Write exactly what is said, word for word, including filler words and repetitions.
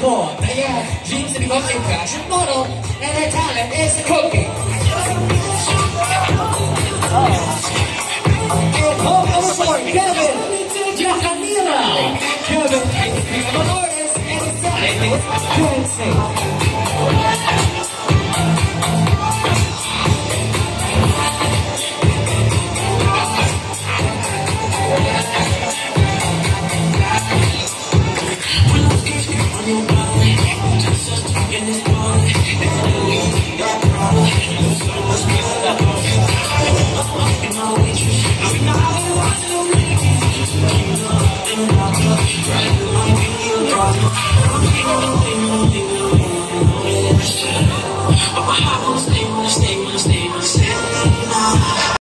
for Diane, dreams to become a fashion model, and her talent is cooking. And home for Kevin Jacanila. Kevin, become an artist and stylist dancing. But my heart won't stay, wanna stay.